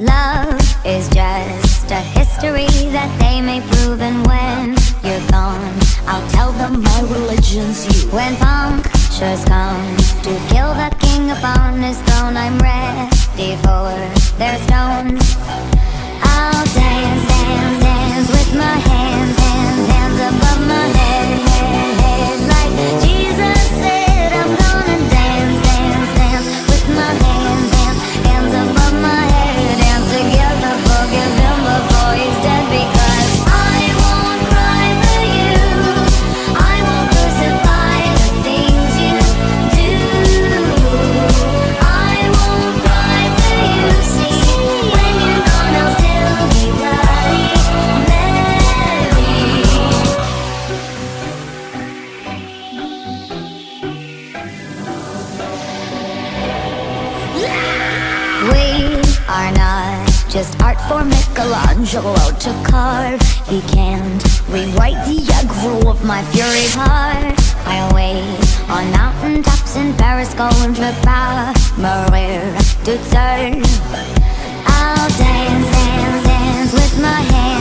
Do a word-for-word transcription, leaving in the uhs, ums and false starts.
Love is just a history that they may prove, and when you're gone, I'll tell them my religion's you. When Punktious comes to kill the king upon his throne, I'm ready for their stones. I'll dance, dance, dance with my hands, hands, hands above my head, head, head. Like Jesus said, I'm gonna dance, dance, dance with my hands, hands, hands above my head. Dance together, forgive him before he's dead, because I won't cry for you, I won't crucify the things you do. I won't cry for you, see, when you're gone I'll still be bloody Mary. We are not just art for Michelangelo to carve. He can't rewrite the aggro of my furied heart. I wait on mountain tops in Paris, going to power, Maria to serve. I'll dance, dance, dance with my hands.